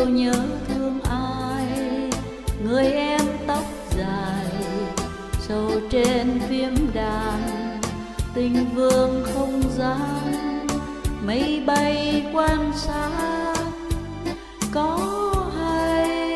chiều nhớ thương ai, người em tóc dài sầu trên phím đàn, tình vương không gian mây bay quan sát có hay.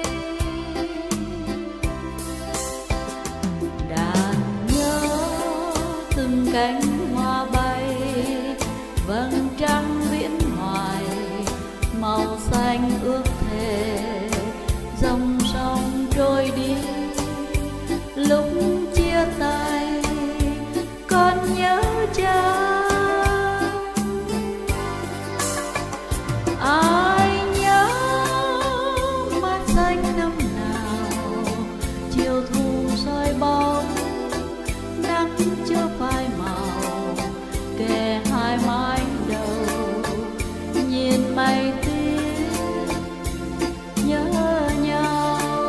Đàn nhớ từng cánh hoa bay, vầng trăng viễn hoài màu xanh ước thề, dòng sông trôi đi lúc chia tay con nhớ cha. Ai nhớ mát xanh năm nào, chiều thu soi bóng nắng chưa phai màu, kề hai mái đầu nhìn mây tuyết nhớ nhau.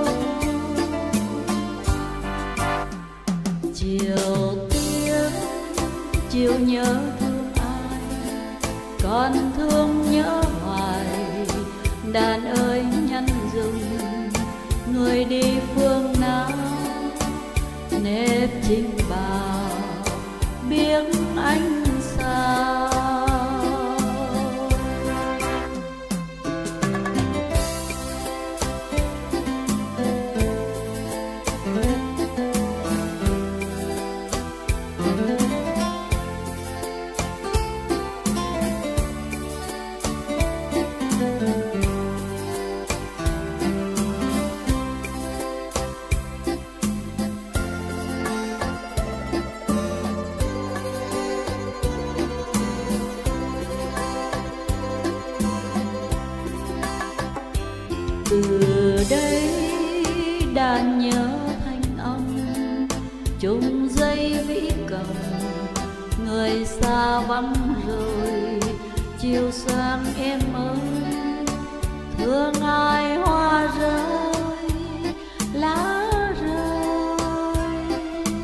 Chiều tuyết chiều nhớ thương ai, còn thương nhớ hoài. Đàn ơi nhắn dừng người đi phương nào, nếp chinh bào biếc ánh sao. Từ đây đàn nhớ thanh âm chung dây vĩ cầm, người xa vắng rồi chiều sang em ơi, thương ai hoa rơi lá rơi.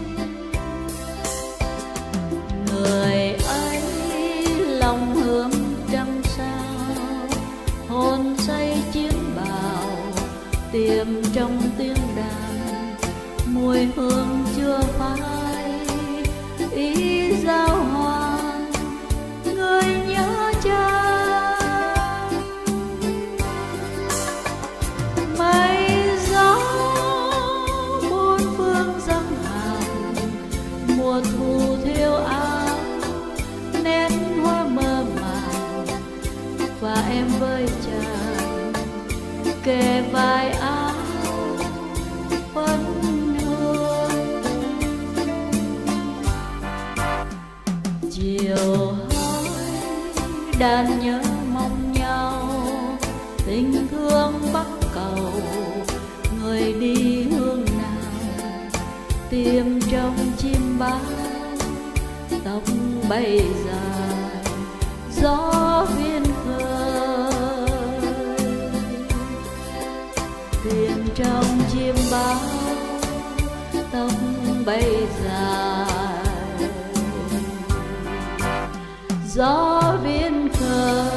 Người ấy lòng hướng trăng sao, hồn say chiến bào tiềm trong tiếng đàn, mùi hương chưa phai ý giao hoàn người nhớ cha. Mây gió bốn phương dâng hàn, mùa thu thiêu áo nét hoa mơ màng, và em với chàng kề vai áo phấn hương. Chiều hỏi đàn nhớ mong nhau, tình thương bắc cầu người đi hương nào, tìm trong chim bao tóc bay dài gió viên khơi. Tìm trong chim bao tóc bay dài gió viên khơi.